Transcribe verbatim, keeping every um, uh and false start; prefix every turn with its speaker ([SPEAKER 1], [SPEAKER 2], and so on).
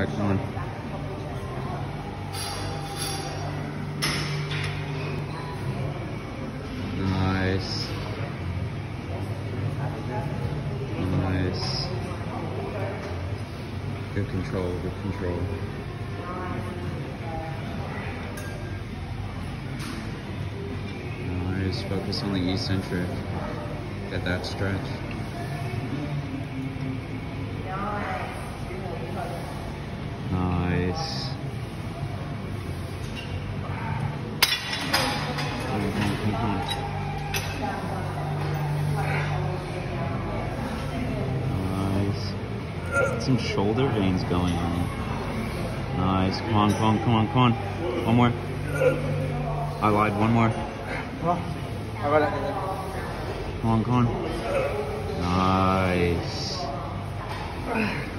[SPEAKER 1] Alright, come on. Nice. Nice. Good control, good control. Nice. Focus on the eccentric. Get that stretch. Nice. Come on, come on, come on. Nice. Got some shoulder veins going on. Nice. Come on, come on, come on, come on. One more. I lied. One more. Come on, come on. Nice.